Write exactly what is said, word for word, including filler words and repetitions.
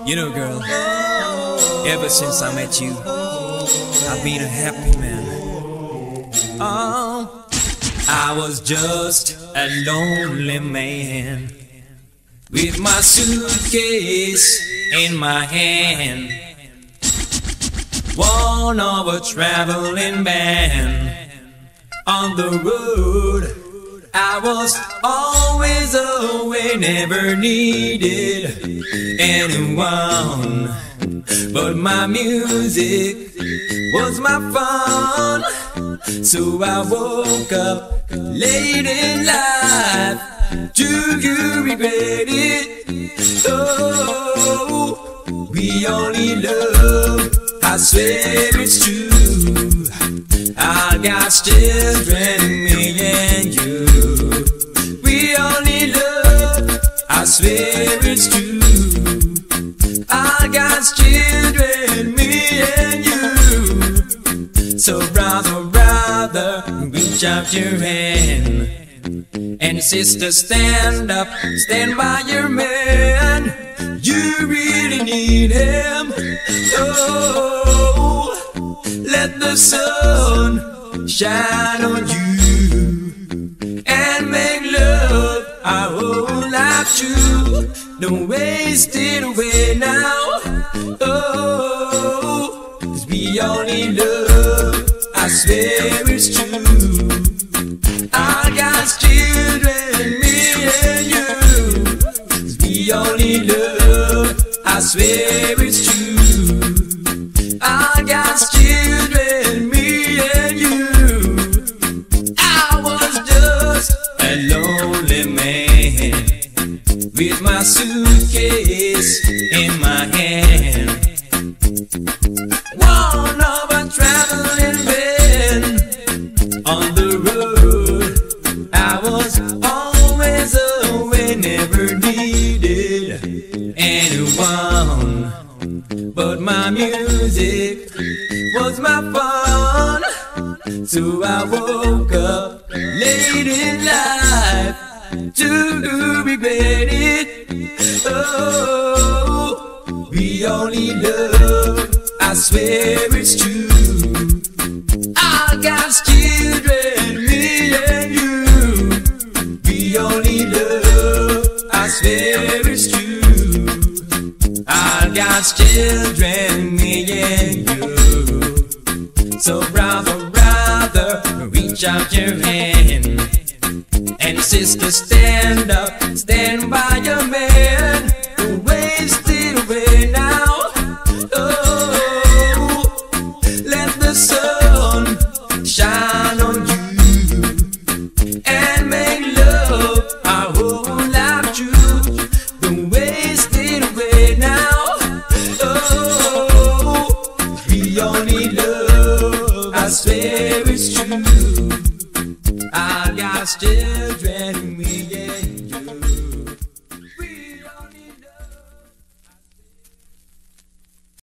You know, girl, ever since I met you, I've been a happy man. Oh, I was just a lonely man with my suitcase in my hand, one of a traveling band. On the road I was always away, never needed anyone, but my music was my fun. So I woke up late in life. Do you regret it? Oh, we only love, I swear it's true. I got children, me and you. We only love, I swear it's true. I got children, me and you. So brother, brother, reach out your hand, and sister, stand up, stand by your man. You really need him. Oh, let the sun shine on you and make love our whole life true. Don't waste it away now. Oh, 'cause we only love, I swear it's true. I got children, me and you. 'Cause we only love, I swear it's true. I got children, me and you. I was just a lonely man with my suitcase in my hand, one of a traveling band. On the road I was always away, never needed anyone, but my music was my fun. So I woke up late in life to regret it. Oh, we only love, I swear it's true. I got children, me and you. We only love, I swear it's true. I got children, me and you. So brother, brother, reach out your hand, and sister, stand up, stand by your man. Don't waste it away now. Oh, let the sun shine on you and make love our whole life true. Don't waste it away now. Oh, we only love, I swear it's true. I got children, me